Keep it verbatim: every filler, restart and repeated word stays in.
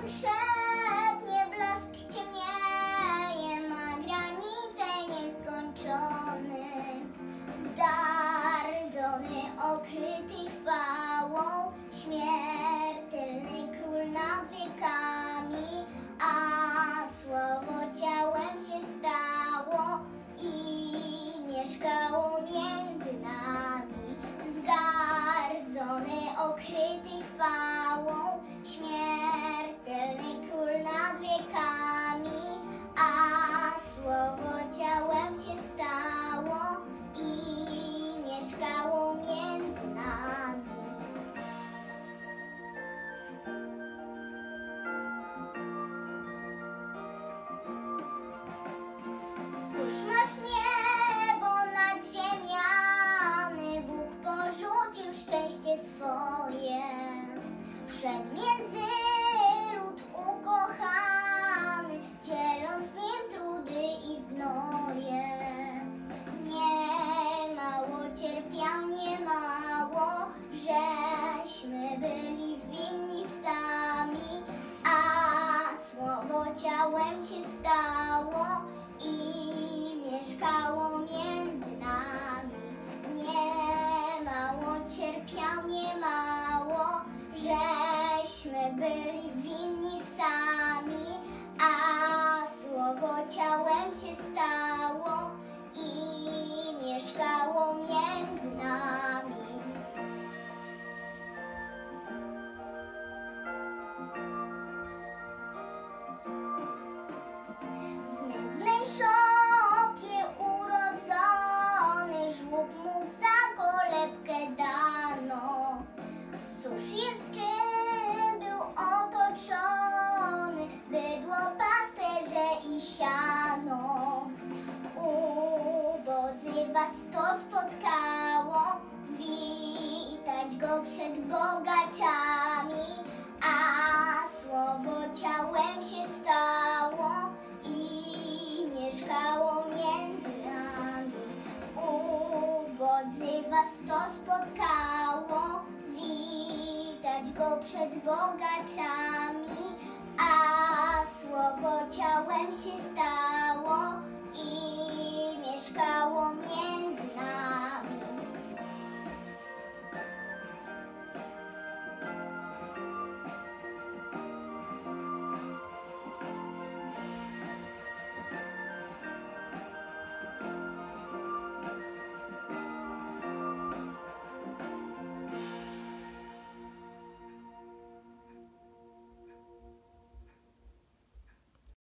szepnie, blask ciemnieje, ma granice nieskończony. Zgardzony, okryty chwałą, śmiertelny król nad wiekami, a słowo ciałem się stało i mieszkało między nami. Zgardzony, okryty chwałą, śmiertelny król nad wiekami, a słowo ciałem się stało i mieszkało między nami. Cóż masz niebo nad ziemiany, Bóg porzucił szczęście swoje. Wszedł między lud ukochany, dzieląc z nim trudy i znoje. Nie mało cierpiał, nie mało, żeśmy byli winni sami, a słowo ciałem się stało i mieszkało między nami. Nie mało cierpiał, nie mało, żeśmy byli winni sami, a słowo ciałem się stało i mieszkało między nami. W nędznej szopie urodzony, żłób mu za kolebkę dano. Cóż jest, czym był otoczony, bydło, pasterze i siano. Ubodzy was to spotkało, witać go przed bogaczami, a słowo ciałem się stało i mieszkało między nami. Ubodzy was to spotkało, witać go przed bogaczami.